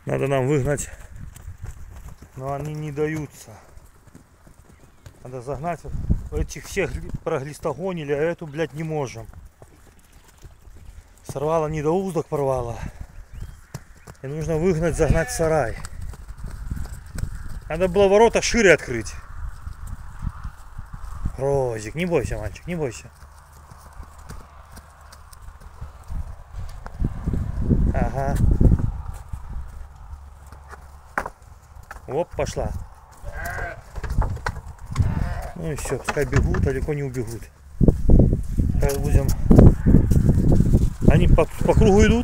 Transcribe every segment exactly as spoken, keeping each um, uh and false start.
Надо нам выгнать, но они не даются. Надо загнать. Этих всех проглистогонили, а эту, блядь, не можем. Сорвало недоуздок, порвало. И нужно выгнать, загнать в сарай. Надо было ворота шире открыть. Розик, не бойся, мальчик, не бойся. Ага. Оп, пошла. Ну и все, пускай бегут, далеко не убегут. Сейчас будем. Они по, по кругу идут.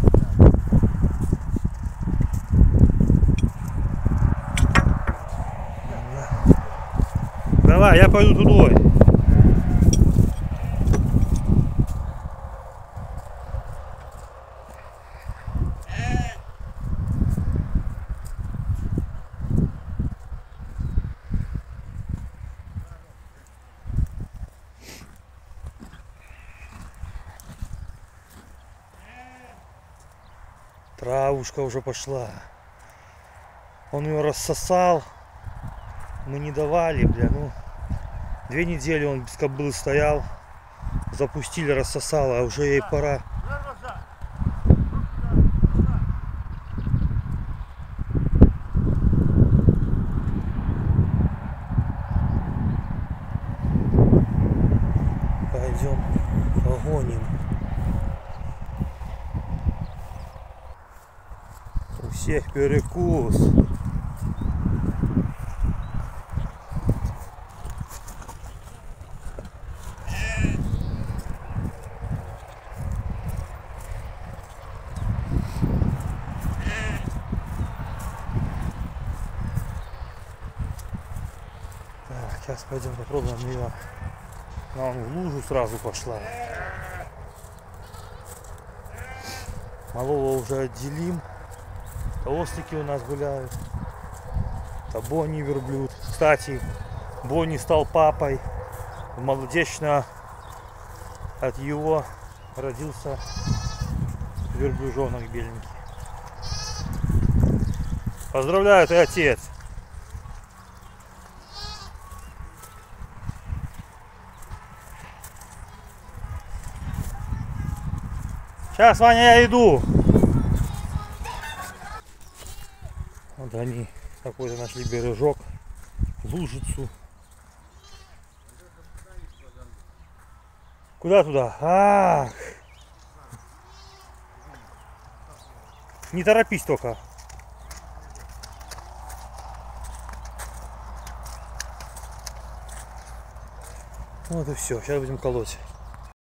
Давай, я пойду туда. Травушка уже пошла. Он ее рассосал. Мы не давали, бля, ну. Две недели он без кобылы стоял. Запустили, рассосало, а уже ей пора. Пойдем погоним. У всех перекус. Так, сейчас пойдем попробуем ее. Она вон в лужу сразу пошла. Малого уже отделим. Толстики у нас гуляют. Это Бонни верблюд. Кстати, Бонни стал папой. Молодечно от его родился верблюжонок беленький. Поздравляю, ты отец. Сейчас, Ваня, я иду. Вот они какой-то нашли бережок, лужицу. Куда туда? Ах! Не торопись только. Вот и все. Сейчас будем колоть.